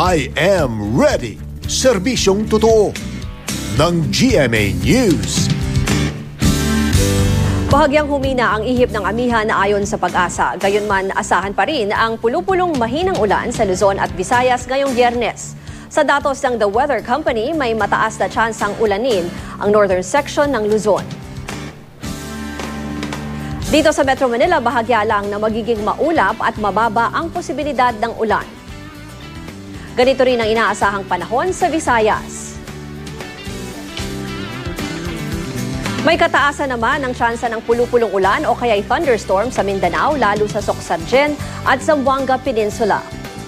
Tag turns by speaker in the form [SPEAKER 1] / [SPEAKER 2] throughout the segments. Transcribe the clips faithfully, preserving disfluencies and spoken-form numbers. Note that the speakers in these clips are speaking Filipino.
[SPEAKER 1] I am ready. Serbisyong totoo ng G M A News.
[SPEAKER 2] Bahagyang humina ang ihip ng amihan ayon sa Pag-asa. Gayunman, asahan pa rin ang pulu-pulong mahinang ulan sa Luzon at Visayas ngayong Biyernes. Sa datos ng The Weather Company, may mataas na tsansang ulanin ang northern section ng Luzon. Dito sa Metro Manila, bahagya lang na magiging maulap at mababa ang posibilidad ng ulan. Ganito rin ang inaasahang panahon sa Visayas. May kataasan naman ang tsansa ng pulu-pulong ulan o kaya'y thunderstorm sa Mindanao, lalo sa Socsargen at Zamboanga Peninsula.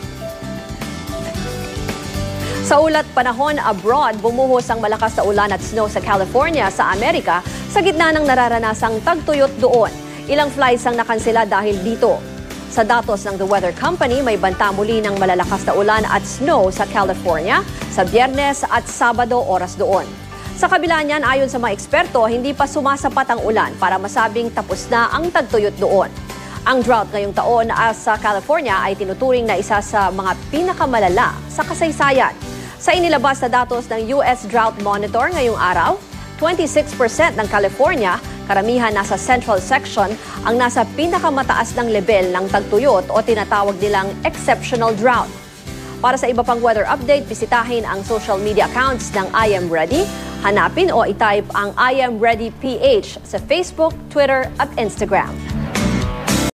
[SPEAKER 2] Sa ulat panahon abroad, bumuhos ang malakas na ulan at snow sa California sa Amerika sa gitna ng nararanasang tagtuyot doon. Ilang flights ang nakansela dahil dito. Sa datos ng The Weather Company, may banta muli ng malalakas na ulan at snow sa California sa Biyernes at Sabado oras doon. Sa kabila niyan, ayon sa mga eksperto, hindi pa sumasapat ang ulan para masabing tapos na ang tagtuyot doon. Ang drought ngayong taon sa California ay tinuturing na isa sa mga pinakamalala sa kasaysayan. Sa inilabas na datos ng U S Drought Monitor ngayong araw, twenty-six percent ng California, karamihan nasa central section, ang nasa pinakamataas ng level ng tagtuyot o tinatawag nilang exceptional drought. Para sa iba pang weather update, bisitahin ang social media accounts ng I Am Ready. Hanapin o itype ang I Am Ready P H sa Facebook, Twitter at Instagram.